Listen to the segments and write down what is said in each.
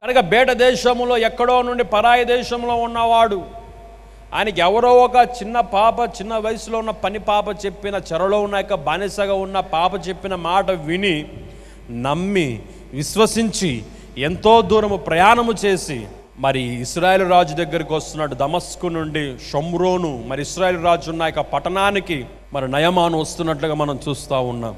కనుక బయట దేశంలో ఎక్కడో నుండి పరాయి దేశంలో ఉన్నవాడు, ఆయనకి ఎవరో ఒక చిన్న పాప, చిన్న వయసులో ఉన్న పని పాప చెప్పిన, చెరలో ఉన్న బానిసగా ఉన్న పాప చెప్పిన మాట విని నమ్మి విశ్వసించి ఎంతో దూరము ప్రయాణము చేసి మరి ఇశ్రాయేలు రాజు దగ్గరికి వస్తున్నాడు. దమస్కు నుండి షోమ్రోను, మరి ఇశ్రాయేలు రాజు ఉన్న పట్టణానికి మరి నయమాను వస్తున్నట్లుగా మనం చూస్తూ ఉన్నాం.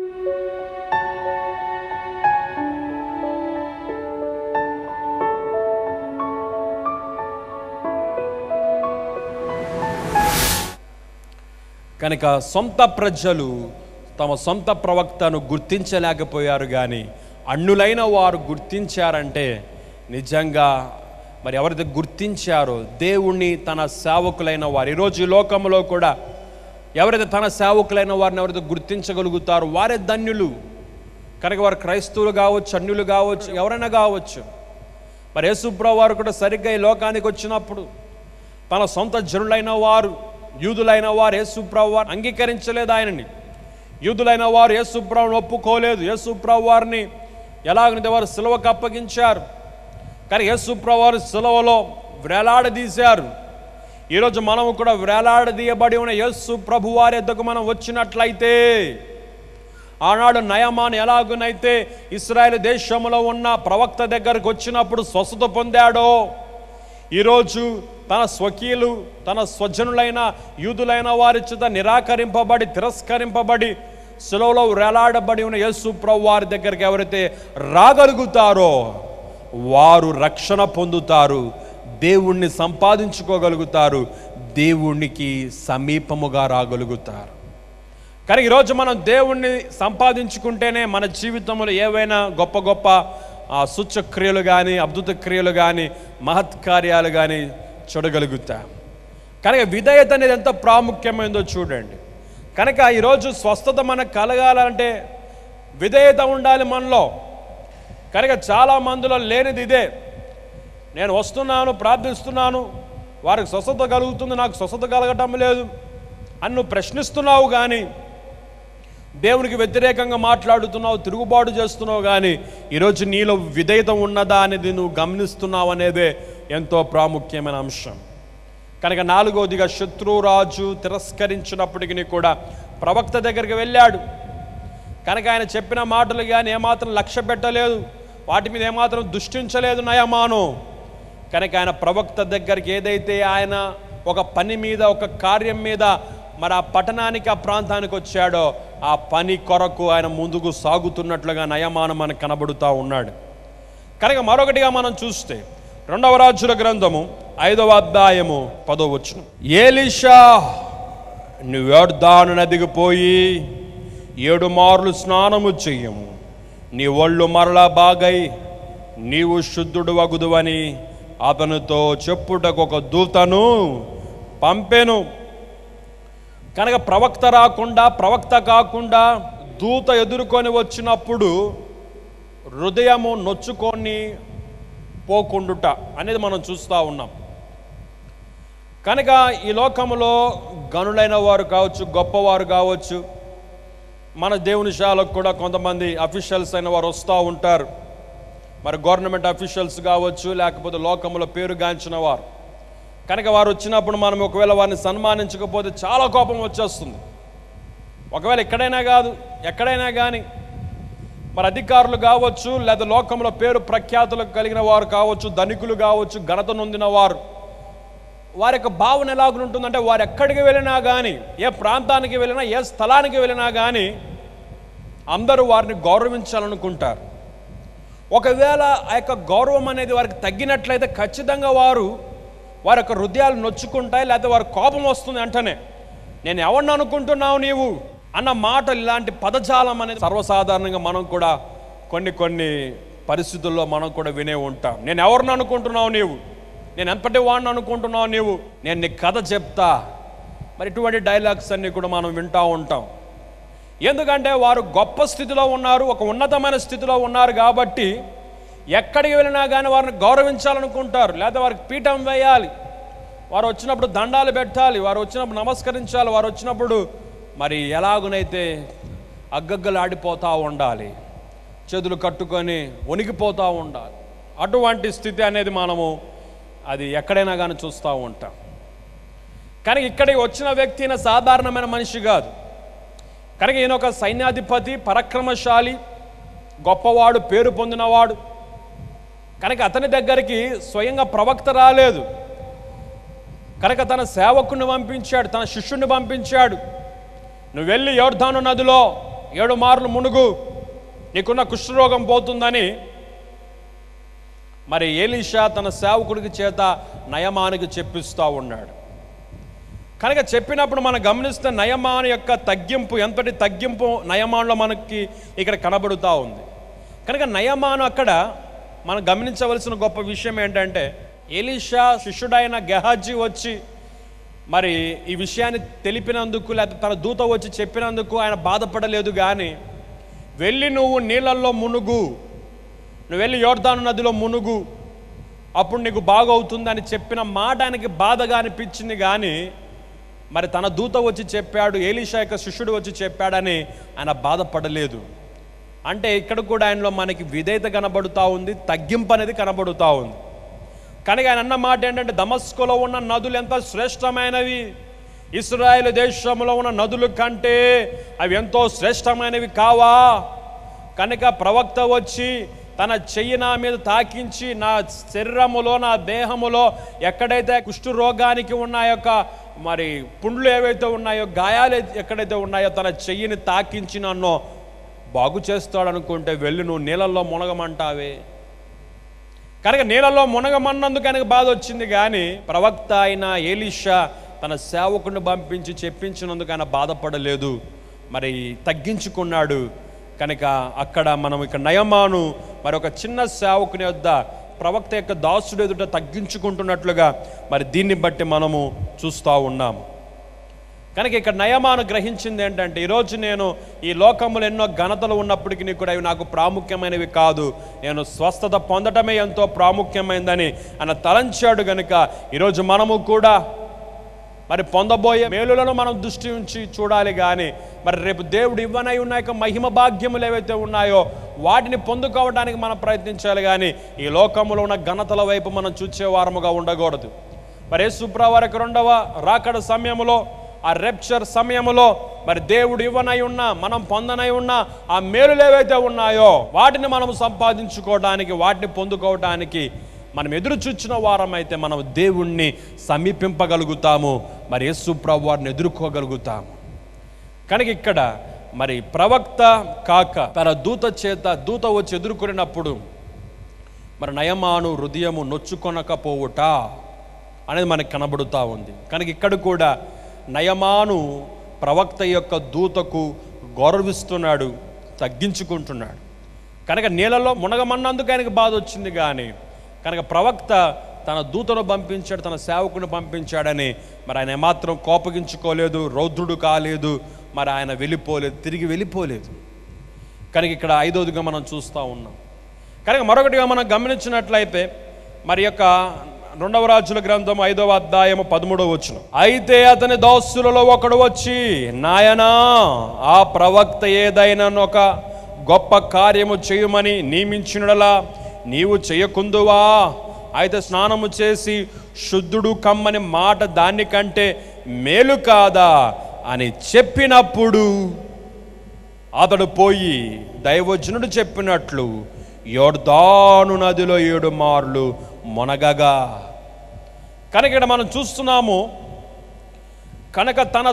కనుక సొంత ప్రజలు తమ సొంత ప్రవక్తను గుర్తించలేకపోయారు, కానీ అన్యులైన వారు గుర్తించారంటే నిజంగా మరి ఎవరైతే గుర్తించారో దేవుణ్ణి తన సేవకులైన వారు, ఈరోజు ఈ లోకంలో కూడా ఎవరైతే తన సేవకులైన వారిని ఎవరైతే గుర్తించగలుగుతారో వారే ధన్యులు. కనుక వారు క్రైస్తవులు కావచ్చు, అన్యులు కావచ్చు, ఎవరైనా కావచ్చు. మరి యేసుప్రభువు వారు కూడా సరిగ్గా ఈ లోకానికి వచ్చినప్పుడు తన సొంత జనులైన వారు, యూదులైన వారు యేసుప్రభువు వారు అంగీకరించలేదు ఆయనని. యూదులైన వారు యేసుప్రభువుని ఒప్పుకోలేదు. యేసుప్రభువు వారిని ఎలాగైతే వారు సిలువకు అప్పగించారు, కానీ యేసుప్రభువు వారు సిలువలో వేలాడదీశారు. ఈరోజు మనము కూడా వేలాడదీయబడి ఉన్న యేసు ప్రభు వారి యొద్దకు మనం వచ్చినట్లయితే, ఆనాడు నయమాను ఎలాగునైతే ఇశ్రాయేలు దేశంలో ఉన్న ప్రవక్త దగ్గరకు వచ్చినప్పుడు స్వస్థత పొందాడో, ఈరోజు తన స్వకీయులు, తన స్వజనులైన యూదులైన వారి చేత నిరాకరింపబడి, తిరస్కరింపబడి, సిలువలో వేలాడబడి ఉన్న యేసు ప్రభు వారి దగ్గరికి ఎవరైతే రాగలుగుతారో వారు రక్షణ పొందుతారు, దేవుణ్ణి సంపాదించుకోగలుగుతారు, దేవునికి సమీపముగా రాగలుగుతారు. కానీ ఈరోజు మనం దేవుణ్ణి సంపాదించుకుంటేనే మన జీవితంలో ఏవైనా గొప్ప గొప్ప సూచక్రియలు కానీ, అద్భుత క్రియలు కానీ, మహత్కార్యాలు కానీ చూడగలుగుతాం. కనుక విధేయత అనేది ఎంత ప్రాముఖ్యమైందో చూడండి. కనుక ఈరోజు స్వస్థత మనకు కలగాలంటే విధేయత ఉండాలి మనలో. కనుక చాలా మందిలో లేనిది ఇదే. నేను వస్తున్నాను, ప్రార్థిస్తున్నాను, వారికి స్వస్థత కలుగుతుంది, నాకు స్వస్థత కలగటం లేదు అని నువ్వు ప్రశ్నిస్తున్నావు, కానీ దేవునికి వ్యతిరేకంగా మాట్లాడుతున్నావు, తిరుగుబాటు చేస్తున్నావు, కానీ ఈరోజు నీలో విధేయత ఉన్నదా అనేది నువ్వు గమనిస్తున్నావు అనేదే ఎంతో ప్రాముఖ్యమైన అంశం. కనుక నాలుగోదిగా శత్రురాజు తిరస్కరించినప్పటికీ కూడా ప్రవక్త దగ్గరికి వెళ్ళాడు. కనుక ఆయన చెప్పిన మాటలు కానీ ఏమాత్రం లక్ష్య పెట్టలేదు, వాటి మీద ఏమాత్రం దృష్టించలేదు నయమాను. కనుక ఆయన ప్రవక్త దగ్గరికి ఏదైతే ఆయన ఒక పని మీద, ఒక కార్యం మీద మరి ఆ పట్టణానికి, ఆ ప్రాంతానికి వచ్చాడో ఆ పని కొరకు ఆయన ముందుకు సాగుతున్నట్లుగా నయమాను మనకు కనబడుతూ ఉన్నాడు. కనుక మరొకటిగా మనం చూస్తే 2వ రాజుల గ్రంథము 5వ అధ్యాయము 10వ వచనం, ఏలీషా నువ్వు యొర్దాను నదికి పోయి 7 మార్లు స్నానము చెయ్యము, నీ ఒళ్ళు మరలా బాగై నీవు శుద్ధుడు వగుదువని అతనితో చెప్పుటకు ఒక దూతను పంపెను. కనుక ప్రవక్త రాకుండా, ప్రవక్త కాకుండా దూత ఎదుర్కొని వచ్చినప్పుడు హృదయము నొచ్చుకొని పోకుండుట అనేది మనం చూస్తూ ఉన్నాం. కనుక ఈ లోకంలో గనులైన వారు కావచ్చు, గొప్పవారు కావచ్చు, మన దేవుని శాలకు కూడా కొంతమంది అఫీషియల్స్ అయిన వారు వస్తూ ఉంటారు. మరి గవర్నమెంట్ అఫీషియల్స్ కావచ్చు, లేకపోతే లోకంలో పేరుగాంచిన వారు. కనుక వారు వచ్చినప్పుడు మనం ఒకవేళ వారిని సన్మానించకపోతే చాలా కోపం వచ్చేస్తుంది. ఒకవేళ ఇక్కడైనా కాదు, ఎక్కడైనా కానీ మరి అధికారులు కావచ్చు, లేదా లోకంలో పేరు ప్రఖ్యాతులు కలిగిన వారు కావచ్చు, ధనికులు కావచ్చు, ఘనత నొందిన వారు, వారి యొక్క భావన ఎలాగుంటుందంటే వారు ఎక్కడికి వెళ్ళినా కానీ, ఏ ప్రాంతానికి వెళ్ళినా, ఏ స్థలానికి వెళ్ళినా కానీ అందరూ వారిని గౌరవించాలనుకుంటారు. ఒకవేళ ఆ యొక్క గౌరవం అనేది వారికి తగ్గినట్లయితే ఖచ్చితంగా వారి యొక్క హృదయాలు నొచ్చుకుంటాయి, లేకపోతే వారి కోపం వస్తుంది. వెంటనే నేను ఎవరిని అనుకుంటున్నావు నీవు అన్న మాటలు, ఇలాంటి పదజాలం అనేది సర్వసాధారణంగా మనం కూడా కొన్ని పరిస్థితుల్లో మనం కూడా వినే ఉంటాం. నేను ఎవరిని అనుకుంటున్నావు నీవు, నేను ఎంతటి వాడిని అనుకుంటున్నావు నీవు, నేను నీ కథ చెప్తా. మరి ఇటువంటి డైలాగ్స్ అన్నీ కూడా మనం వింటూ ఉంటాం. ఎందుకంటే వారు గొప్ప స్థితిలో ఉన్నారు, ఒక ఉన్నతమైన స్థితిలో ఉన్నారు కాబట్టి ఎక్కడికి వెళ్ళినా కానీ వారిని గౌరవించాలనుకుంటారు, లేదా వారికి పీఠం వేయాలి, వారు వచ్చినప్పుడు దండాలు పెట్టాలి, వారు వచ్చినప్పుడు నమస్కరించాలి, వారు వచ్చినప్పుడు మరి ఎలాగునైతే అగ్గగ్గలాడిపోతూ ఉండాలి, చేతులు కట్టుకొని వణికిపోతూ ఉండాలి. అటువంటి స్థితి అనేది మనము అది ఎక్కడైనా కానీ చూస్తూ ఉంటాం. కానీ ఇక్కడికి వచ్చిన వ్యక్తి ఈయన సాధారణమైన మనిషి కాదు. కనుక ఈయన ఒక సైన్యాధిపతి, పరాక్రమశాలి, గొప్పవాడు, పేరు పొందినవాడు. కనుక అతని దగ్గరికి స్వయంగా ప్రవక్త రాలేదు. కనుక తన సేవకుని పంపించాడు, తన శిష్యుని పంపించాడు. నువ్వు వెళ్ళి యోర్దాను నదిలో 7 మార్లు మునుగు, నీకున్న కుష్ఠరోగం పోతుందని మరి ఎలీషా తన సేవకుడికి చేత నయమానికి చెప్పిస్తూ ఉన్నాడు. కనుక చెప్పినప్పుడు మనం గమనిస్తే నయమాను యొక్క తగ్గింపు, ఎంతటి తగ్గింపు నయమానులో మనకి ఇక్కడ కనబడుతూ ఉంది. కనుక నయమాను అక్కడ మనం గమనించవలసిన గొప్ప విషయం ఏంటంటే, ఎలీషా శిష్యుడైన గెహాజీ వచ్చి మరి ఈ విషయాన్ని తెలిపినందుకు, లేకపోతే తన దూత వచ్చి చెప్పినందుకు ఆయన బాధపడలేదు. కానీ వెళ్ళి నువ్వు నీళ్ళల్లో మునుగు, నువ్వు వెళ్ళి యోర్దాను నదిలో మునుగు, అప్పుడు నీకు బాగవుతుందని చెప్పిన మాట ఆయనకి బాధగా అనిపించింది. కానీ మరి తన దూత వచ్చి చెప్పాడు, ఎలీషా యొక్క శిష్యుడు వచ్చి చెప్పాడని ఆయన బాధపడలేదు. అంటే ఇక్కడ కూడా ఆయనలో మనకి విధేయత కనబడుతూ ఉంది, తగ్గింపు అనేది కనబడుతూ ఉంది. కనుక ఆయన అన్న మాట ఏంటంటే, దమస్కులో ఉన్న నదులు ఎంత శ్రేష్టమైనవి, ఇశ్రాయేలు దేశంలో ఉన్న నదుల కంటే అవి ఎంతో శ్రేష్టమైనవి కావా? కనుక ప్రవక్త వచ్చి తన చెయ్యి నా మీద తాకించి, నా శరీరములో, నా దేహములో ఎక్కడైతే కుష్ఠు రోగానికి ఉన్న యొక్క మరి పుండ్లు ఏవైతే ఉన్నాయో, గాయాలు ఎక్కడైతే ఉన్నాయో, తన చెయ్యిని తాకించి నన్ను బాగు చేస్తాడు అనుకుంటే వెళ్ళి నువ్వు నీళ్ళల్లో మునగమంటావే? కనుక నీళ్ళలో మునగమన్నందుకు ఆయనకు బాధ వచ్చింది. కానీ ప్రవక్త అయిన ఎలీషా తన సేవకుని పంపించి చెప్పించినందుకు ఆయన బాధపడలేదు, మరి తగ్గించుకున్నాడు. కనుక అక్కడ మనం ఇక నయమాను మరి ఒక చిన్న సేవకుని వద్ద ప్రవక్త యొక్క దాసుడు ఎదుట తగ్గించుకుంటున్నట్లుగా మరి దీన్ని బట్టి మనము చూస్తూ ఉన్నాము. కనుక ఇక్కడ నయమాను గ్రహించింది ఏంటంటే, ఈరోజు నేను ఈ లోకములు ఎన్నో ఘనతలు ఉన్నప్పటికీ కూడా అవి నాకు ప్రాముఖ్యమైనవి కాదు, నేను స్వస్థత పొందటమే ఎంతో ప్రాముఖ్యమైందని ఆయన తలంచాడు. కనుక ఈరోజు మనము కూడా మరి పొందబోయే మేలులను మనం దృష్టి ఉంచి చూడాలి. కానీ మరి రేపు దేవుడు ఇవ్వనై ఉన్న యొక్క మహిమ భాగ్యములు ఏవైతే ఉన్నాయో వాటిని పొందుకోవడానికి మనం ప్రయత్నించాలి. కానీ ఈ లోకములో ఉన్న ఘనతల వైపు మనం చూచేవారముగా ఉండకూడదు. మరి యేసుప్రభువు వారి రెండవ రాకడ సమయంలో, ఆ రెప్చర్ సమయంలో మరి దేవుడు ఇవ్వనై ఉన్న, మనం పొందనై ఉన్న ఆ మేలులు ఏవైతే ఉన్నాయో వాటిని మనం సంపాదించుకోవడానికి, వాటిని పొందుకోవడానికి మనం ఎదురు చూచిన వారమైతే మనం దేవుణ్ణి సమీపింపగలుగుతాము, మరి యేసు ప్రభువు వారిని ఎదుర్కోగలుగుతాము. కనుక ఇక్కడ మరి ప్రవక్త కాక తన దూత వచ్చి ఎదుర్కొన్నప్పుడు మరి నయమాను హృదయము నొచ్చుకొనకపోవుట అనేది మనకు కనబడుతూ ఉంది. కనుక ఇక్కడ కూడా నయమాను ప్రవక్త యొక్క దూతకు గౌరవిస్తున్నాడు, తగ్గించుకుంటున్నాడు. కనుక నీళ్ళలో మునగమన్నందుకు ఆయనకు బాధ వచ్చింది. కానీ కనుక ప్రవక్త తన దూతను పంపించాడు, తన సేవకుని పంపించాడని మరి ఆయన ఏమాత్రం కోపగించుకోలేదు, రౌద్రుడు కాలేదు, మరి ఆయన తిరిగి వెళ్ళిపోలేదు. కనుక ఇక్కడ 5వదిగా మనం చూస్తూ ఉన్నాం. కనుక మరొకటిగా మనం గమనించినట్లయితే మరి యొక్క 2వ రాజుల గ్రంథం 5వ అధ్యాయము 13వ వచనం, అయితే అతని దాసులలో ఒకడు వచ్చి, నాయనా, ఆ ప్రవక్త ఏదైనా ఒక గొప్ప కార్యము చేయమని నియమించినలా నీవు చేయకుందువా? అయితే స్నానము చేసి శుద్ధుడు కమ్మని మాట దానికంటే మేలు కాదా అని చెప్పినప్పుడు అతడు పోయి దైవజనుడు చెప్పినట్లు యోర్దాను నదిలో 7 మార్లు మునగగా. కనుక ఇక్కడ మనం చూస్తున్నాము, కనుక తన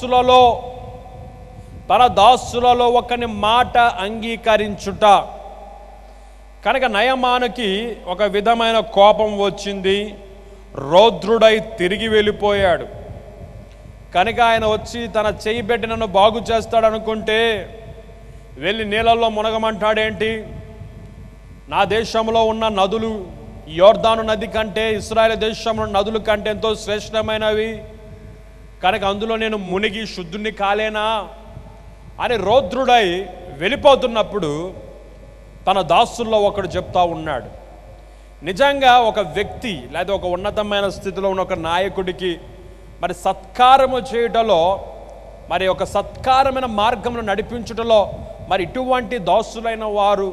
దాసులలో ఒకని మాట అంగీకరించుట. కనుక నయమానుకి ఒక విధమైన కోపం వచ్చింది, రౌద్రుడై తిరిగి వెళ్ళిపోయాడు. కనుక ఆయన వచ్చి తన చెయ్యి పెట్టి నన్ను బాగు చేస్తాడు అనుకుంటే వెళ్ళి నీళ్ళల్లో మునగమంటాడేంటి? నా దేశంలో ఉన్న నదులు యోర్దాను నది కంటే, ఇశ్రాయేలు దేశంలో నదుల కంటే ఎంతో శ్రేష్టమైనవి. కనుక అందులో నేను మునిగి శుద్ధుని కాలేనా అని రౌద్రుడై వెళ్ళిపోతున్నప్పుడు తన దాసుల్లో ఒకడు చెప్తా ఉన్నాడు. నిజంగా ఒక వ్యక్తి లేదా ఒక ఉన్నతమైన స్థితిలో ఉన్న ఒక నాయకుడికి మరి సత్కారము చేయటంలో, మరి ఒక సత్కారమైన మార్గంలో నడిపించుటలో మరి ఇటువంటి దాసులైన వారు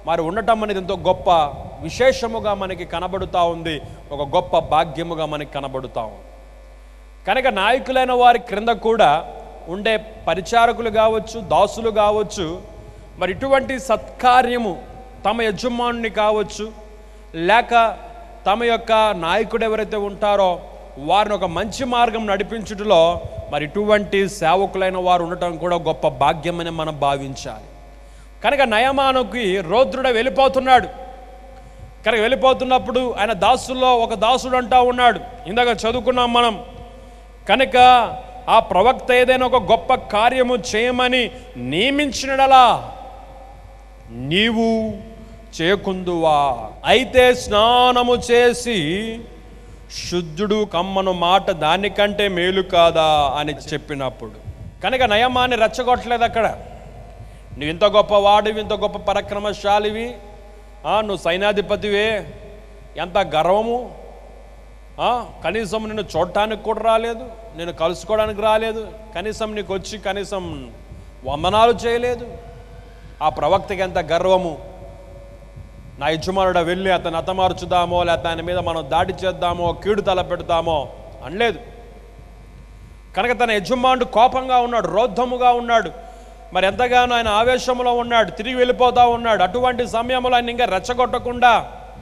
మరి ఉండటం అనేది ఎంతో గొప్ప విశేషముగా మనకి కనబడుతూ ఉంది, ఒక గొప్ప భాగ్యముగా మనకి కనబడుతూ ఉంది. కనుక నాయకులైన వారి క్రింద కూడా ఉండే పరిచారకులు కావచ్చు, దాసులు కావచ్చు, మరి ఇటువంటి సత్కార్యము తమ యజమానుని కావచ్చు, లేక తమ యొక్క నాయకుడు ఎవరైతే ఉంటారో వారిని ఒక మంచి మార్గం నడిపించుటలో మరి ఇటువంటి సేవకులైన వారు ఉండటం కూడా గొప్ప భాగ్యమని మనం భావించాలి. కనుక నయమానుకి రౌద్రుడు వెళ్ళిపోతున్నాడు. కనుక వెళ్ళిపోతున్నప్పుడు ఆయన దాసుల్లో ఒక దాసుడు అంటా ఉన్నాడు, ఇందాక చదువుకున్నాం మనం. కనుక ఆ ప్రవక్త ఏదైనా ఒక గొప్ప కార్యము చేయమని నియమించినడలా నీవు చేయకుందువా? అయితే స్నానము చేసి శుద్ధుడు కమ్మను మాట దానికంటే మేలు కాదా అని చెప్పినప్పుడు కనుక నయమాన్ని రెచ్చగొట్టలేదు. అక్కడ నువ్వు ఇంత గొప్ప వాడివి, ఇంత గొప్ప పరాక్రమశాలివి, నువ్వు సైన్యాధిపతివే, ఎంత గర్వము, కనీసం నిన్ను చూడటానికి కూడా రాలేదు, నేను కలుసుకోవడానికి రాలేదు, కనీసం నీకు వచ్చి కనీసం వందనాలు చేయలేదు. ఆ ప్రవక్తకి ఎంత గర్వము, నా యజమానుడు వెళ్ళి అతను హతమార్చుదామో లేకపోతే ఆయన మీద మనం దాడి చేద్దామో కీడు తల పెడతామో అనలేదు. కనుక తన యజమానుడు కోపంగా ఉన్నాడు, రౌద్రముగా ఉన్నాడు, మరి ఎంతగానో ఆయన ఆవేశంలో ఉన్నాడు, తిరిగి వెళ్ళిపోతూ ఉన్నాడు. అటువంటి సమయంలో ఆయన ఇంకా రెచ్చగొట్టకుండా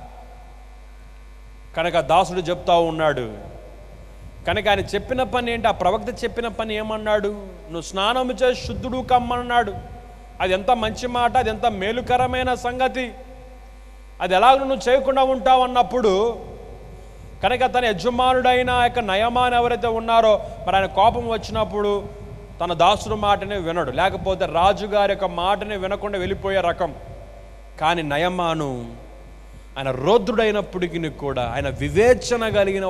కనుక దాసుడు చెప్తా ఉన్నాడు. కనుక ఆయన చెప్పిన పని ఏంటి? ఆ ప్రవక్త చెప్పిన పని ఏమన్నాడు? నువ్వు స్నానము చేసి శుద్ధుడు కమ్మన్నాడు. అది ఎంత మంచి మాట, అది ఎంత మేలుకరమైన సంగతి. అది ఎలాగ నువ్వు చేయకుండా ఉంటావు అన్నప్పుడు కనుక తన యజమానుడైన యొక్క నయమాన్ ఎవరైతే ఉన్నారో మరి ఆయన కోపం వచ్చినప్పుడు తన దాసుడు మాటనే వినడు, లేకపోతే రాజుగారి యొక్క మాటనే వినకుండా వెళ్ళిపోయే రకం. కానీ నయమాను ఆయన రౌద్రుడైనప్పటికీ కూడా ఆయన వివేచన కలిగిన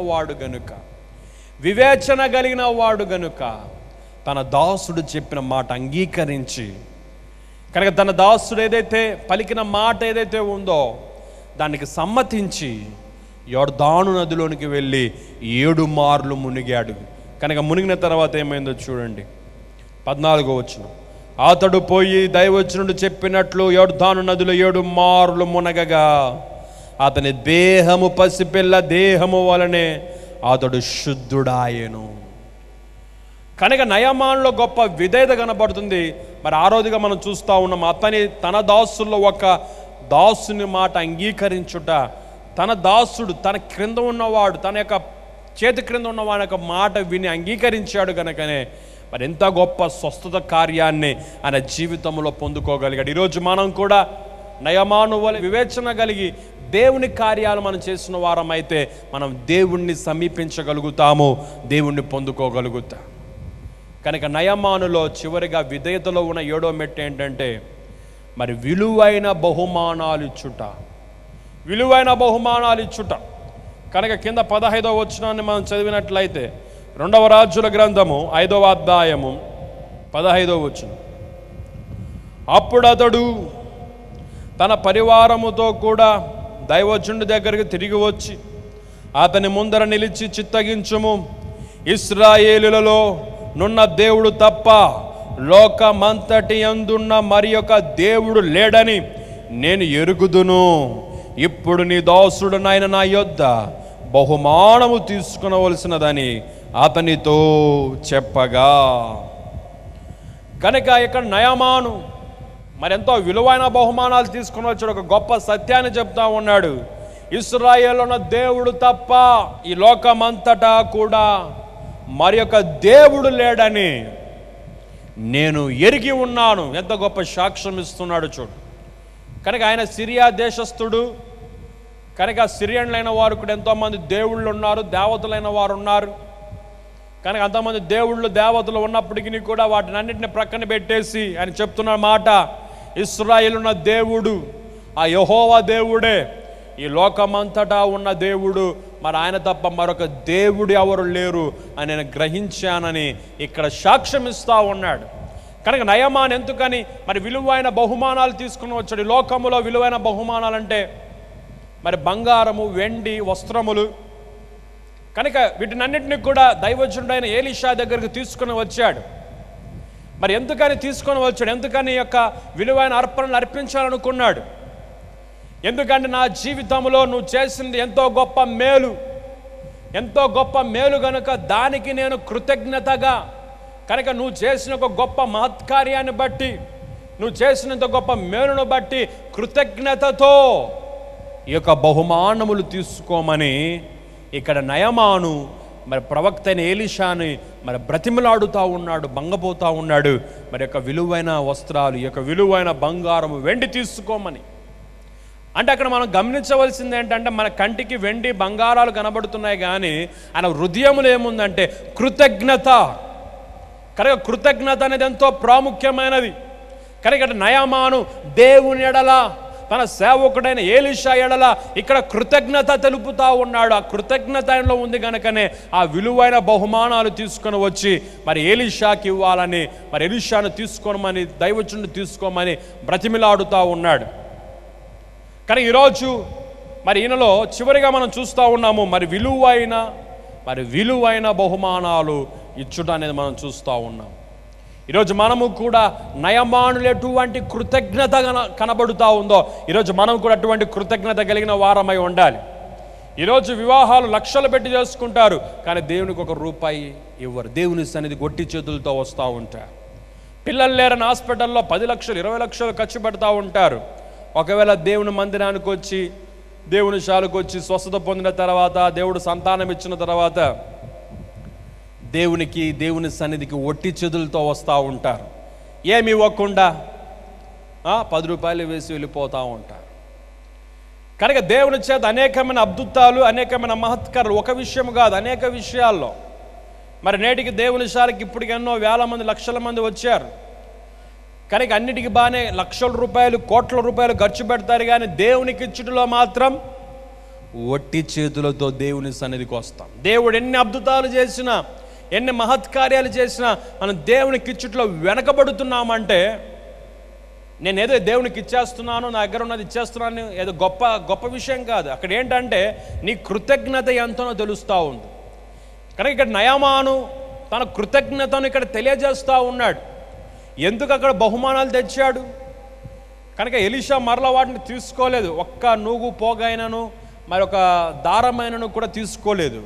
వాడు గనుక తన దాసుడు చెప్పిన మాట అంగీకరించి కనుక తన దాసుడు ఏదైతే పలికిన మాట ఏదైతే ఉందో దానికి సమ్మతించి యొర్దాను నదిలోనికి వెళ్ళి 7 మార్లు మునిగాడు. కనుక మునిగిన తర్వాత ఏమైందో చూడండి, 14వ వచనం. అతడు పోయి దైవజనుడు చెప్పినట్లు యొర్దాను నదిలో 7 మార్లు మునగగా అతని దేహము పసిపిల్ల దేహము వలనే అతడు శుద్ధుడాయెను. కనుక నయమాన్లో గొప్ప విధేయత కనబడుతుంది. మరి ఆ రోజుగా మనం చూస్తూ ఉన్నాం, తన దాసుల్లో ఒక దాసుని మాట అంగీకరించుట, తన దాసుడు తన క్రింద ఉన్నవాడు, తన యొక్క చేతి క్రింద ఉన్నవాడి యొక్క మాట విని అంగీకరించాడు కనుకనే మరి ఎంత గొప్ప స్వస్థత కార్యాన్ని ఆయన జీవితంలో పొందుకోగలిగాడు. ఈరోజు మనం కూడా నయమాను వలె వివేచన కలిగి దేవుని కార్యాలు మనం చేసిన వారమైతే మనం దేవుణ్ణి సమీపించగలుగుతాము, దేవుణ్ణి పొందుకోగలుగుతాం. కనుక నయమానులో చివరిగా విధేయతలో ఉన్న 7వ మెట్టు ఏంటంటే మరి విలువైన బహుమానాలు ఇచ్చుట. కనుక కింద 15వ వచనాన్ని మనం చదివినట్లయితే 2వ రాజుల గ్రంథము 5వ అధ్యాయము 15వ వచనం. అప్పుడు అతడు తన పరివారముతో కూడా దైవజనుడి దగ్గరికి తిరిగి వచ్చి అతని ముందర నిలిచి, చిత్తగించుము, ఇశ్రాయేలులలో నున్న దేవుడు తప్ప లోకమంతటి యందున్న మరి ఒక దేవుడు లేడని నేను ఎరుగుదును. ఇప్పుడు నీ దాసుడునైన నా యొద్ద బహుమానము తీసుకునవలసినదని అతనితో చెప్పగా. కనుక ఇక్కడ నయమాను మరెంతో విలువైన బహుమానాలు తీసుకుని వచ్చాడు. ఒక గొప్ప సత్యాన్ని చెప్తా ఉన్నాడు, ఇశ్రాయేలులో ఉన్న దేవుడు తప్ప ఈ లోకమంతటా కూడా మరి యొక్క దేవుడు లేడని నేను ఎరిగి ఉన్నాను. ఎంత గొప్ప సాక్ష్యం ఇస్తున్నాడు చూడు. కనుక ఆయన సిరియా దేశస్థుడు కనుక సిరియన్లైన వారు కూడా ఎంతోమంది దేవుళ్ళు ఉన్నారు, దేవతలైన వారు ఉన్నారు. కనుక అంతమంది దేవుళ్ళు దేవతలు ఉన్నప్పటికీ కూడా వాటిని అన్నింటిని ప్రక్కన పెట్టేసి ఆయన చెప్తున్న మాట, ఇశ్రాయేలున్న దేవుడు ఆ యెహోవా దేవుడే, ఈ లోకమంతటా ఉన్న దేవుడు, మరి ఆయన తప్ప మరొక దేవుడు ఎవరు లేరు అని నేను గ్రహించానని ఇక్కడ సాక్ష్యం ఇస్తూ ఉన్నాడు. కనుక నయమాన్ ఎందుకని మరి విలువైన బహుమానాలు తీసుకుని వచ్చాడు. లోకములో విలువైన బహుమానాలంటే మరి బంగారము, వెండి, వస్త్రములు. కనుక వీటినన్నింటినీ కూడా దైవజనుడైన ఎలీషా దగ్గరికి తీసుకుని వచ్చాడు. మరి ఎందుకని తీసుకొని వచ్చాడు? ఎందుకని యొక్క విలువైన అర్పణలు అర్పించాలనుకున్నాడు? ఎందుకంటే నా జీవితంలో నువ్వు చేసింది ఎంతో గొప్ప మేలు కనుక దానికి నేను కృతజ్ఞతగా, కనుక నువ్వు చేసిన ఒక గొప్ప మహత్కార్యాన్ని బట్టి, నువ్వు చేసినంత గొప్ప మేలును బట్టి కృతజ్ఞతతో ఈ యొక్క బహుమానములు తీసుకోమని ఇక్కడ నయమాను మరి ప్రవక్త అయిన ఎలీషాని మరి బ్రతిమలాడుతూ ఉన్నాడు, భంగపోతూ ఉన్నాడు. మరి యొక్క విలువైన వస్త్రాలు, ఈ యొక్క విలువైన బంగారము, వెండి తీసుకోమని. అంటే అక్కడ మనం గమనించవలసింది ఏంటంటే, మన కంటికి వెండి బంగారాలు కనబడుతున్నాయి, కానీ ఆయన హృదయములో ఏముందంటే కృతజ్ఞత. కనుక కృతజ్ఞత అనేది ఎంతో ప్రాముఖ్యమైనది. కనుక నయమాను దేవుని ఎడల, తన సేవకుడైన ఎలీషా ఎడల ఇక్కడ కృతజ్ఞత తెలుపుతూ ఉన్నాడు. ఆ కృతజ్ఞతలో ఉంది కనుకనే ఆ విలువైన బహుమానాలు తీసుకొని వచ్చి మరి ఎలీషాకి ఇవ్వాలని, మరి ఎలీషాను తీసుకోమని, దైవజనుడిని తీసుకోమని బ్రతిమిలాడుతూ ఉన్నాడు. కానీ ఈరోజు మరి ఈయనలో చివరిగా మనం చూస్తూ ఉన్నాము, మరి విలువైన బహుమానాలు ఇచ్చుట అనేది మనం చూస్తూ ఉన్నాం. ఈరోజు మనము కూడా నయమానులు ఎటువంటి కృతజ్ఞత కనబడుతూ ఉందో, ఈరోజు మనం కూడా అటువంటి కృతజ్ఞత కలిగిన వారమై ఉండాలి. ఈరోజు వివాహాలు లక్షలు పెట్టి చేసుకుంటారు, కానీ దేవునికి ఒక రూపాయి ఇవ్వరు. దేవుని సన్నిధి గొట్టి చేతులతో వస్తూ ఉంటారు. పిల్లలు లేరని హాస్పిటల్లో 10 లక్షలు 20 లక్షలు ఖర్చు పెడతా ఉంటారు. ఒకవేళ దేవుని మందిరానికి వచ్చి, దేవుని శాలకు వచ్చి స్వస్థత పొందిన తర్వాత, దేవుడు సంతానం ఇచ్చిన తర్వాత దేవుని సన్నిధికి ఒట్టి చేతులతో వస్తూ ఉంటారు. ఏమి ఇవ్వకుండా 10 రూపాయలు వేసి వెళ్ళిపోతూ ఉంటారు. కనుక దేవుని చేత అనేకమైన అద్భుతాలు, అనేకమైన మహత్కారాలు, ఒక విషయం కాదు, అనేక విషయాల్లో మరి నేటికి దేవుని శాలకి ఇప్పటికి ఎన్నో వేల మంది, లక్షల మంది వచ్చారు. కనుక అన్నిటికీ బాగానే లక్షల రూపాయలు, కోట్ల రూపాయలు ఖర్చు పెడతారు, కానీ దేవునికి ఇచ్చుటలో మాత్రం ఒట్టి చేతులతో దేవుని సన్నిధికి వస్తాం. దేవుడు ఎన్ని అద్భుతాలు చేసినా, ఎన్ని మహత్కార్యాలు చేసినా మనం దేవునికి ఇచ్చుట్లో వెనకబడుతున్నామంటే, నేనేదో దేవునికి ఇచ్చేస్తున్నాను, నా దగ్గర ఉన్నది ఇచ్చేస్తున్నాను, ఏదో గొప్ప విషయం కాదు. అక్కడ ఏంటంటే నీ కృతజ్ఞత ఎంతనో తెలుస్తూ ఉంది. కనుక ఇక్కడ నయమాను తన కృతజ్ఞతను ఇక్కడ తెలియజేస్తూ ఉన్నాడు. ఎందుకు అక్కడ బహుమానాలు తెచ్చాడు? కనుక ఎలీషా మరలా వాటిని తీసుకోలేదు. ఒక్క నూగు పోగైనను మరి ఒక దారమైనను కూడా తీసుకోలేదు.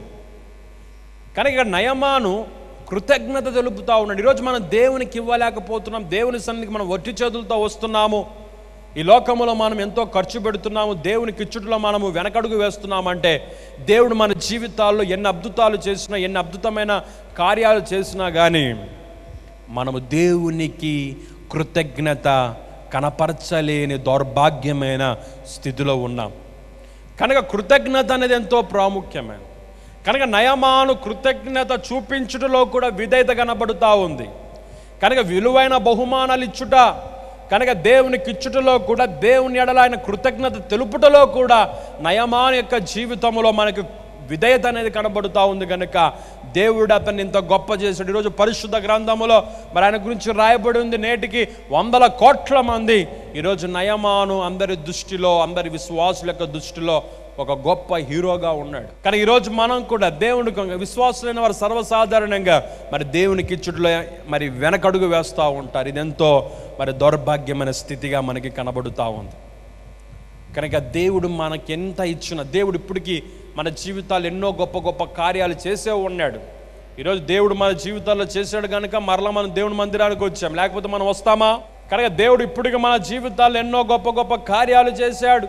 కనుక ఇక్కడ నయమాను కృతజ్ఞత తెలుపుతూ ఉన్నాడు. ఈరోజు మనం దేవునికి ఇవ్వలేకపోతున్నాం, దేవుని సన్నిధికి మనం ఒట్టి చేతులతో వస్తున్నాము, ఈ లోకంలో మనం ఎంతో ఖర్చు పెడుతున్నాము, దేవునికి ఇచ్చుట్లో మనము వెనకడుగు వేస్తున్నామంటే, దేవుడు మన జీవితాల్లో ఎన్ని అద్భుతాలు చేసినా, ఎన్ని అద్భుతమైన కార్యాలు చేసినా కానీ మనము దేవునికి కృతజ్ఞత కనపరచలేని దౌర్భాగ్యమైన స్థితిలో ఉన్నాం. కనుక కృతజ్ఞత అనేది ఎంతో ప్రాముఖ్యమైనది. కనుక నయమాను కృతజ్ఞత చూపించుటలో కూడా విధేయత కనబడుతూ ఉంది. కనుక విలువైన బహుమానాలు ఇచ్చుట, కనుక దేవునికి ఇచ్చుటలో కూడా, దేవుని ఎడల ఆయన కృతజ్ఞత తెలుపుటలో కూడా నయమాను యొక్క జీవితంలో మనకు విధేయత అనేది కనబడుతూ ఉంది. కనుక దేవుడు అతన్ని ఇంత గొప్ప చేశాడు. ఈరోజు పరిశుద్ధ గ్రంథములో మరి ఆయన గురించి రాయబడి ఉంది. నేటికి 100 కోట్ల మంది ఈరోజు నయమాను అందరి దృష్టిలో, అందరి విశ్వాసుల యొక్క దృష్టిలో ఒక గొప్ప హీరోగా ఉన్నాడు. కానీ ఈరోజు మనం కూడా దేవునికి విశ్వాసులైన వారు సర్వసాధారణంగా మరి దేవునికి ఇచ్చుట్లో మరి వెనకడుగు వేస్తూ ఉంటారు. ఇదెంతో మరి దౌర్భాగ్యమైన స్థితిగా మనకి కనబడుతూ ఉంది. కనుక దేవుడు మనకి ఎంత ఇచ్చిన, దేవుడు ఇప్పటికీ మన జీవితాలు ఎన్నో గొప్ప కార్యాలు చేసే ఉన్నాడు. ఈరోజు దేవుడు మన జీవితాల్లో చేశాడు కనుక మరలా మనం దేవుని మందిరానికి వచ్చాం, లేకపోతే మనం వస్తామా? కనుక దేవుడు ఇప్పటికీ మన జీవితాల్లో ఎన్నో గొప్ప కార్యాలు చేశాడు.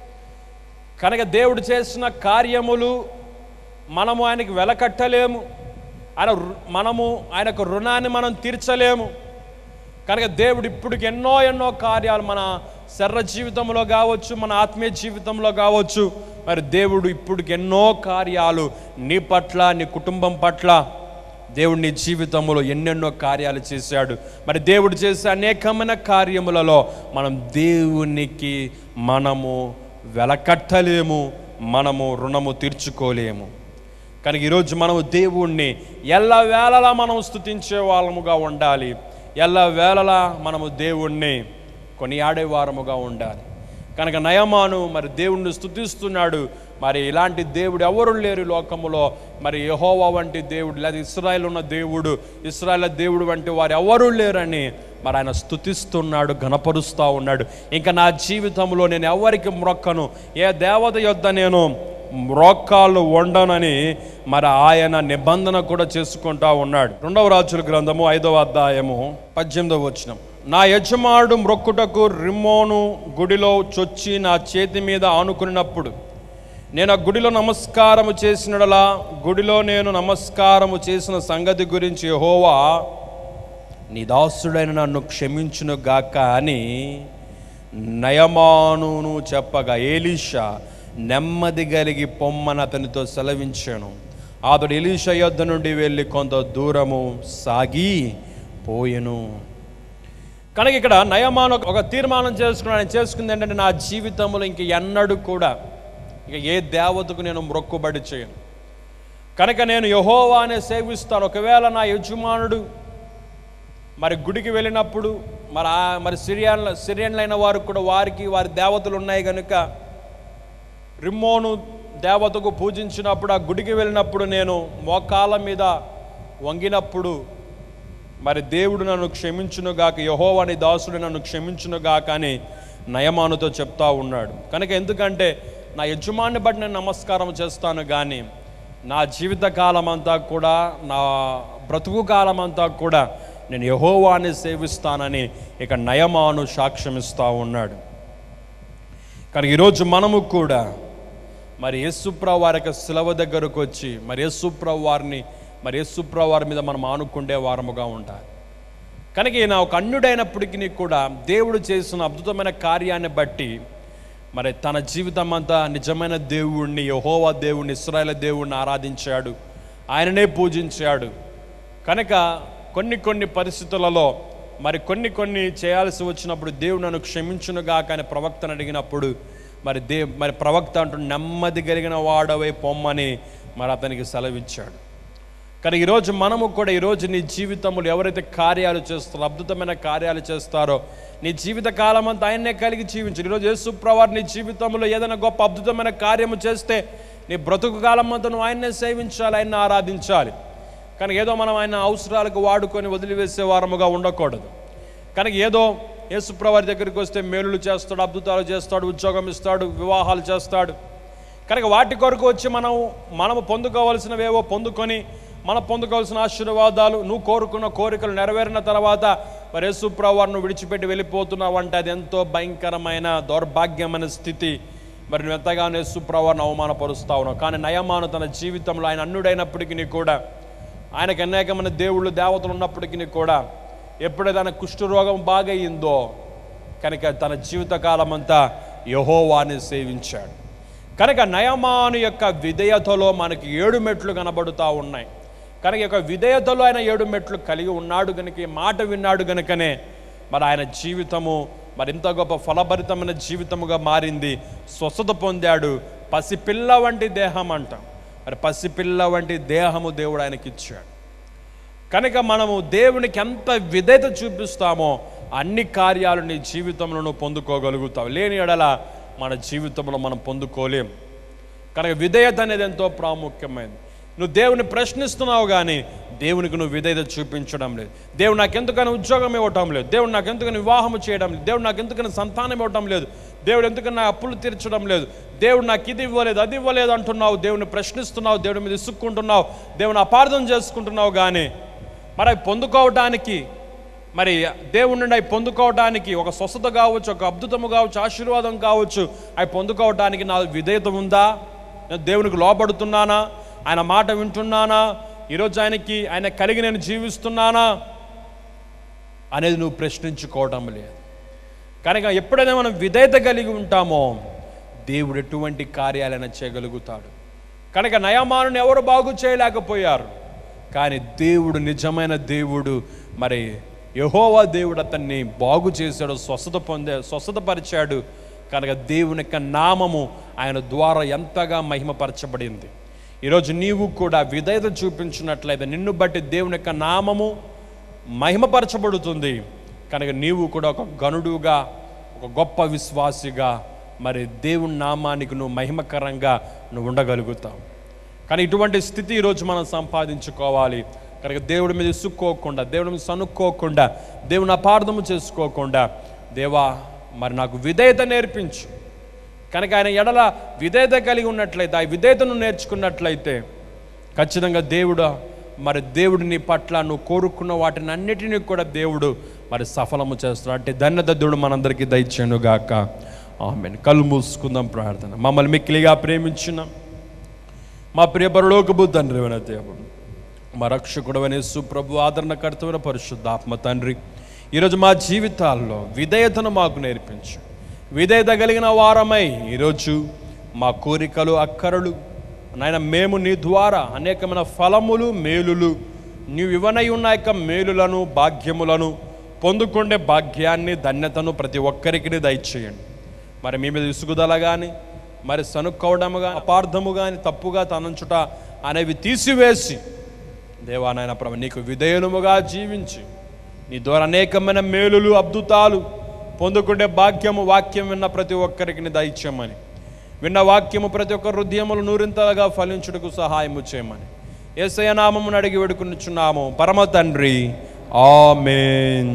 కనుక దేవుడు చేసిన కార్యములు మనము ఆయనకి వెలకట్టలేము, మనము ఆయనకు రుణాన్ని మనం తీర్చలేము. కనుక దేవుడు ఇప్పటికి ఎన్నో కార్యాలు మన శరీర జీవితంలో కావచ్చు, మన ఆత్మీయ జీవితంలో కావచ్చు, మరి దేవుడు ఇప్పటికి ఎన్నో కార్యాలు నీ పట్ల, నీ కుటుంబం పట్ల దేవుడు నీ జీవితంలో ఎన్నెన్నో కార్యాలు చేశాడు. మరి దేవుడు చేసే అనేకమైన కార్యములలో మనం దేవునికి మనము వెలకట్టలేము, మనము రుణము తీర్చుకోలేము. కనుక ఈరోజు మనము దేవుణ్ణి ఎల్లవేళలా మనం స్తుతించే వాళ్ళముగా ఉండాలి, ఎల్లవేళలా మనము దేవుణ్ణి కొనియాడే వారముగా ఉండాలి. కనుక నయమాను మరి దేవుణ్ణి స్తుతిస్తున్నాడు. మరి ఇలాంటి దేవుడు ఎవరు లేరు లోకములో. మరి యెహోవా వంటి దేవుడు, లేదా ఇశ్రాయేలు ఉన్న దేవుడు, ఇశ్రాయేల్ దేవుడు వంటి వారు ఎవరూ లేరని మరి ఆయన స్తుతిస్తున్నాడు, ఘనపరుస్తూ ఉన్నాడు. ఇంకా నా జీవితంలో నేను ఎవరికి మ్రొక్కను, ఏ దేవత యొద్ద నేను మ్రోక్కాళ్ళు వండనని మరి ఆయన నిబంధన కూడా చేసుకుంటా ఉన్నాడు. 2వ రాజుల గ్రంథము 5వ అధ్యాయము 18వ వచనం. నా యజమానుడు మ్రొక్కుటకు రిమ్మోను గుడిలో చొచ్చి నా చేతి మీద ఆనుకున్నప్పుడు నేను ఆ గుడిలో నమస్కారము చేసినడలా గుడిలో నేను నమస్కారము చేసిన సంగతి గురించి యెహోవా నీ దాసుడైన నన్ను క్షమించును గాక అని నయమానును చెప్పగా ఎలీషా నెమ్మది కలిగి పొమ్మని అతనితో సెలవించాను. అతడు ఎలీషా యొద్ద నుండి వెళ్ళి కొంత దూరము సాగి పోయెను. కనుక ఇక్కడ నయమాను ఒక తీర్మానం చేసుకుంది ఏంటంటే, నా జీవితంలో ఇంక ఎన్నడూ కూడా ఇక ఏ దేవతకు నేను మ్రొక్కుబడి చేయను. కనుక నేను యెహోవానే సేవిస్తాను. ఒకవేళ నా యజమానుడు మరి గుడికి వెళ్ళినప్పుడు మరి సిరియన్లైన వారు కూడా వారి దేవతలు ఉన్నాయి కనుక రిమ్మోను దేవతకు పూజించినప్పుడు ఆ గుడికి వెళ్ళినప్పుడు నేను మోకాళ్ళ మీద వంగినప్పుడు మరి దేవుడు నన్ను క్షమించునుగాక, యెహోవా నీ దాసుడు నన్ను క్షమించునుగాక అని నయమానుతో చెప్తా ఉన్నాడు. కనుక ఎందుకంటే నా యజమాన్ని బట్టి నేను నమస్కారం చేస్తాను, కానీ నా జీవితకాలం అంతా కూడా, నా బ్రతుకు కాలం అంతా కూడా నేను యెహోవాని సేవిస్తానని ఇక నయమాను సాక్ష్యమిస్తూ ఉన్నాడు. కానీ ఈరోజు మనము కూడా మరి యేసుప్రభు వారి యొక్క శిలువ దగ్గరకు వచ్చి మరి యేసుప్రభు వారి మీద మనం ఆనుకుండే వారముగా ఉండాలి. కనుక ఈయన ఒక అన్యుడైనప్పటికీ కూడా దేవుడు చేసిన అద్భుతమైన కార్యాన్ని బట్టి మరి తన జీవితం అంతా నిజమైన దేవుణ్ణి, యెహోవా దేవుణ్ణి, ఇశ్రాయేలు దేవుణ్ణి ఆరాధించాడు, ఆయననే పూజించాడు. కనుక కొన్ని పరిస్థితులలో మరి కొన్ని చేయాల్సి వచ్చినప్పుడు దేవుడు నన్ను క్షమించునుగా కానీ ప్రవక్తను అడిగినప్పుడు మరి ప్రవక్త అంటూ నెమ్మది కలిగిన వాడవై పొమ్మని మరి అతనికి సెలవిచ్చాడు. కానీ ఈరోజు మనము కూడా ఈరోజు నీ జీవితంలో ఎవరైతే కార్యాలు చేస్తారో, అద్భుతమైన కార్యాలు చేస్తారో, నీ జీవిత కాలం అంతా ఆయన్నే కలిగి జీవించు. ఈరోజు యేసుప్రభు నీ జీవితంలో ఏదైనా గొప్ప అద్భుతమైన కార్యము చేస్తే నీ బ్రతుకు కాలం అంతా నువ్వు ఆయన్నే సేవించాలి, ఆయన్ని ఆరాధించాలి. కనుక ఏదో మనం ఆయన అవసరాలకు వాడుకొని వదిలివేసే వారముగా ఉండకూడదు. కనుక ఏదో యేసుప్రభు దగ్గరికి వస్తే మేలులు చేస్తాడు, అద్భుతాలు చేస్తాడు, ఉద్యోగం ఇస్తాడు, వివాహాలు చేస్తాడు. కనుక వాటి కొరకు వచ్చి మనము పొందుకోవాల్సినవేవో పొందుకొని మనం పొందుకోవాల్సిన ఆశీర్వాదాలు, నువ్వు కోరుకున్న కోరికలు నెరవేరిన తర్వాత మరి యేసుప్రభు నువ్వు విడిచిపెట్టి వెళ్ళిపోతున్నావు అంటే అది ఎంతో భయంకరమైన దౌర్భాగ్యమైన స్థితి. మరి నువ్వు ఎంతగానో యేసుప్రభు అవమానపరుస్తా ఉన్నావు. కానీ నయమాను తన జీవితంలో ఆయన అన్యుడైనప్పటికీ కూడా, ఆయనకు అనేకమైన దేవతలు ఉన్నప్పటికీ కూడా ఎప్పుడైతే ఆయన కుష్ఠరోగం బాగయిందో కనుక తన జీవితకాలం అంతా యెహోవాని సేవించాడు. కనుక నయమాను యొక్క విధేయతలో మనకి 7 మెట్లు కనబడుతూ ఉన్నాయి. కనుక యొక్క విధేయతలో ఆయన 7 మెట్లు కలిగి ఉన్నాడు కనుక, మాట విన్నాడు కనుకనే మరి ఆయన జీవితము మరి ఇంత గొప్ప ఫలభరితమైన జీవితముగా మారింది. స్వస్థత పొందాడు. పసిపిల్ల వంటి దేహం అంటాం, మరి పసిపిల్ల వంటి దేహము దేవుడు ఆయనకి ఇచ్చాడు. కనుక మనము దేవునికి ఎంత విధేయత చూపిస్తామో అన్ని కార్యాలు నీ జీవితంలో నువ్వు పొందుకోగలుగుతావు. లేని ఎడల మన జీవితంలో మనం పొందుకోలేం. కనుక విధేయత అనేది ఎంతో ప్రాముఖ్యమైనది. నువ్వు దేవుని ప్రశ్నిస్తున్నావు కానీ దేవునికి నువ్వు విధేయత చూపించడం లేదు. దేవుడు నాకెందుకని ఉద్యోగం ఇవ్వటం లేదు, దేవుడు నాకెందుకని వివాహం చేయడం లేదు, దేవుడు నాకెందుకని సంతానం ఇవ్వటం లేదు, దేవుడు ఎందుకని నా అప్పులు తీర్చడం లేదు, దేవుడు నాకు ఇది ఇవ్వలేదు అది ఇవ్వలేదు అంటున్నావు. దేవుని ప్రశ్నిస్తున్నావు, దేవుడి మీద ఇసుక్కుంటున్నావు, దేవుని అపార్థం చేసుకుంటున్నావు. కానీ మరి అవి పొందుకోవటానికి, మరి దేవుడి నుండి అవి పొందుకోవటానికి, ఒక స్వస్థత కావచ్చు, ఒక అద్భుతము కావచ్చు, ఆశీర్వాదం కావచ్చు, అవి పొందుకోవటానికి నా విధేయత ఉందా? నేను దేవునికి లోబడుతున్నానా? ఆయన మాట వింటున్నానా? ఈరోజు ఆయన కలిగి నేను జీవిస్తున్నానా అనేది నువ్వు ప్రశ్నించుకోవటం లేదు. కనుక ఎప్పుడైనా మనం విధేయత కలిగి ఉంటామో దేవుడు ఎటువంటి కార్యాలైనా చేయగలుగుతాడు. కనుక నయమానుని ఎవరు బాగు చేయలేకపోయారు, కానీ దేవుడు, నిజమైన దేవుడు, మరి యెహోవా దేవుడు అతన్ని బాగు చేశాడు, స్వస్థతపరిచాడు. కనుక దేవుని యొక్క నామము ఆయన ద్వారా ఎంతగా మహిమపరచబడింది. ఈరోజు నీవు కూడా విధేయత చూపించినట్లయితే నిన్ను బట్టి దేవుని యొక్క నామము మహిమపరచబడుతుంది. కనుక నీవు కూడా ఒక గనుడుగా, ఒక గొప్ప విశ్వాసిగా మరి దేవుని నామానికి నువ్వు మహిమకరంగా నువ్వు ఉండగలుగుతావు. కానీ ఇటువంటి స్థితి ఈరోజు మనం సంపాదించుకోవాలి. కనుక దేవుడి మీద ఇసుక్కోకుండా, దేవుడి మీద సనుక్కోకుండా, దేవుని అపార్థము చేసుకోకుండా, దేవా మరి నాకు విధేయత నేర్పించు. కనుక ఆయన ఎడల విధేయత కలిగి ఉన్నట్లయితే, ఆ విధేయతను నేర్చుకున్నట్లయితే ఖచ్చితంగా దేవుడు నీ పట్ల నువ్వు కోరుకున్న వాటిని అన్నిటినీ కూడా దేవుడు మరి సఫలము చేస్తున్నాడు. అంటే ధన్యత దేవుడు మనందరికీ దయచేయునుగాక. ఆమేన్. కళ్ళు మూసుకుందాం, ప్రార్థన. మమ్మల్ని మిక్కిలిగా ప్రేమించిన మా ప్రియ పరలోకపు తండ్రి అయిన దేవుడు, మా రక్షకుడు అయిన యేసు ప్రభు, ఆదరణకర్తమైన పరిశుద్ధాత్మ తండ్రి, ఈరోజు మా జీవితాల్లో విధేయతను మాకు నేర్పించు. విధేయత కలిగిన వారమై ఈరోజు మా కోరికలు, అక్కరలు నాయన మేము నీ ద్వారా అనేకమైన ఫలములు, మేలులు నీవు ఇవ్వనై ఉన్న యొక్క మేలులను, భాగ్యములను పొందుకుండే భాగ్యాన్ని, ధన్యతను ప్రతి ఒక్కరికి దయచేయండి. మరి మీ మీద విసుగుదల కానీ, మరి సనుక్కోవడముగా, అపార్థము కానీ, తప్పుగా తలంచుట అనేవి తీసివేసి దేవా నాయన ప్రభు నీకు విధేయులముగా జీవించి నీ ద్వారా అనేకమైన మేలులు, అద్భుతాలు పొందుకుంటే భాగ్యము, వాక్యం విన్న ప్రతి ఒక్కరికి దయచేయమని, విన్న వాక్యము ప్రతి ఒక్క హృదయములు నూరింతలుగా ఫలించుటకు సహాయము చేయమని యేసయ్య నామమును అడిగి వేడుకొనుచున్నాము పరమ తండ్రి. ఆమేన్.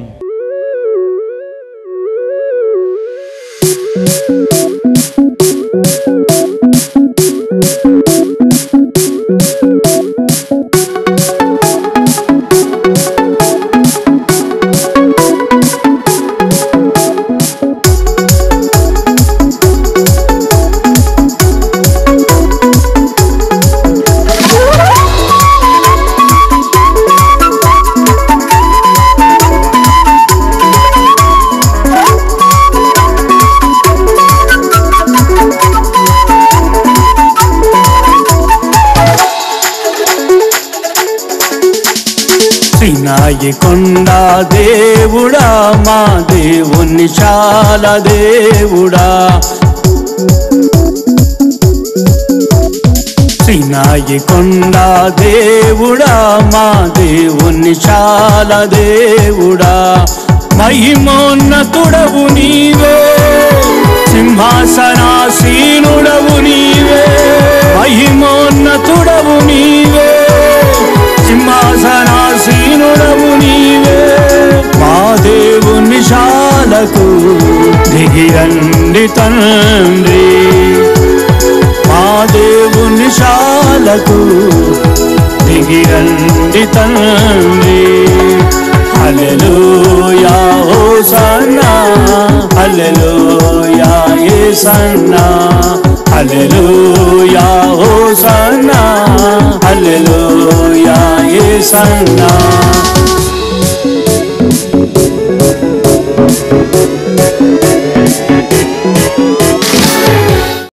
సినాయి కొండ దేవుడా, మా దేవుని చాలా దేవుడా. సినాయి కొండ దేవుడా, మా దేవుని చాలా దేవుడా. మహిమోన్నతుడవు నీవే, సింహాసనాసీనుడవు నీవే. మహిమోన్నతుడవు నీవే, సింహాసనాసీనుడవు నీవే. మా దేవుని శాలకు దిగిరండి తండ్రి, మా దేవుని శాలకు దిగిరండి తండ్రి. హల్లెలూయా హోసన్నా, హల్లెలూయా యేసన్నా. హల్లెలూయా హోసన్నా, హల్లెలూయా యేసన్నా.